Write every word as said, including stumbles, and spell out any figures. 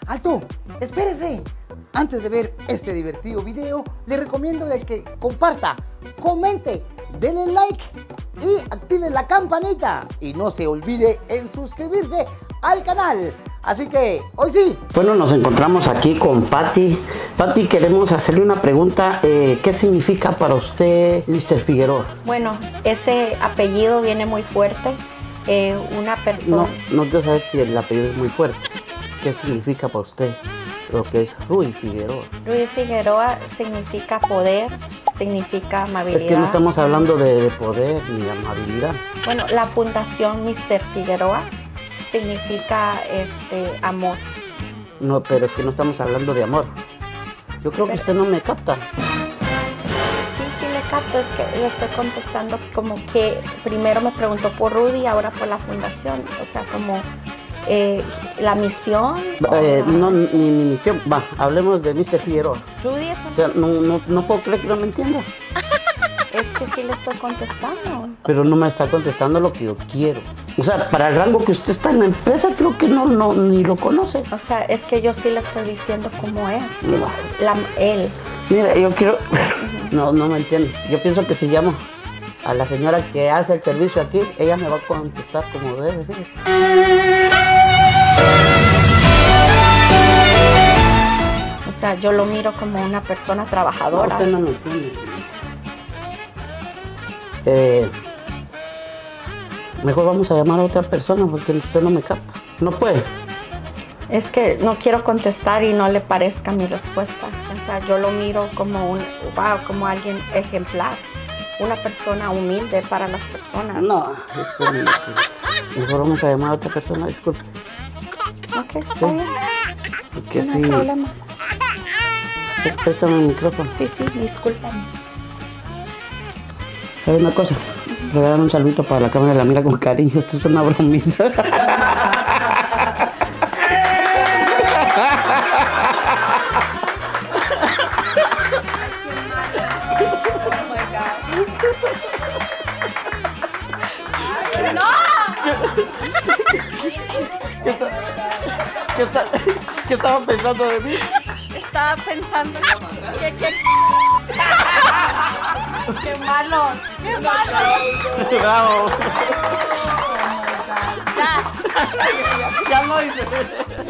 ¡Alto! ¡Espérese! Antes de ver este divertido video, le recomiendo de que comparta, comente, denle like y active la campanita. Y no se olvide en suscribirse al canal. Así que, hoy sí. Bueno, nos encontramos aquí con Patti. Patti, queremos hacerle una pregunta. Eh, ¿Qué significa para usted mister Figueroa? Bueno, ese apellido viene muy fuerte. Eh, una persona... No, no quiero saber si el apellido es muy fuerte. ¿Qué significa para usted lo que es Rudy Figueroa? Rudy Figueroa significa poder, significa amabilidad. Es que no estamos hablando de, de poder ni de amabilidad. Bueno, la fundación mister Figueroa significa este, amor. No, pero es que no estamos hablando de amor. Yo creo pero, que usted no me capta. Sí, sí le capto, es que le estoy contestando como que primero me preguntó por Rudy, ahora por la fundación. O sea, como eh, la misión. Eh, no, ni, ni misión. Va, hablemos de mister Figueroa. Rudy es un... O sea, no, no, no puedo creer que no me entienda. Es que sí le estoy contestando. Pero no me está contestando lo que yo quiero. O sea, para el rango que usted está en la empresa, creo que no, no ni lo conoce. O sea, es que yo sí le estoy diciendo cómo es. No. La, él. Mira, yo quiero... Uh-huh. No, no me entiende. Yo pienso que si llamo a la señora que hace el servicio aquí, ella me va a contestar como debe, fíjese. O sea, yo lo miro como una persona trabajadora. No, usted no me entiende. Eh, mejor vamos a llamar a otra persona porque usted no me capta. No puede. Es que no quiero contestar y no le parezca mi respuesta. O sea, yo lo miro como un, wow, como alguien ejemplar. Una persona humilde para las personas. No, disculpe. Mejor vamos a llamar a otra persona, disculpe. Ok, está sí. bien. Porque no sí, hay problema. Préstame el micrófono. Sí, sí, discúlpame. ¿Sabe una cosa? Le voy a dar un saludito para la cámara, la mira con cariño. Esto es una bromita. ¿Qué, está, qué, está, ¿Qué estaba pensando de mí? Estaba pensando que... que... ¡Qué malo! ¡Qué malo! ¡Bravo! Oh, my God. Ya. Ya lo hice.